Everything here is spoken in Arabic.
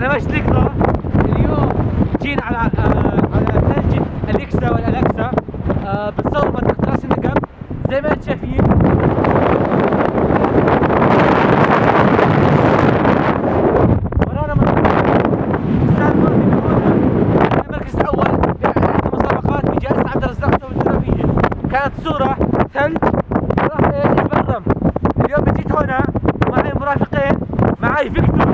انا ماشي ذكرى. اليوم جينا على ثلج اليكسا والالكسا، بنصور منطقة راس النقب زي ما انتم شايفين. ورانا المركز الاول مسابقات بجائزة عبد الرزاق الجغرافية. كانت صورة ثلج راح يتبرم. اليوم جيت هنا معي مرافقين، معي فيكتور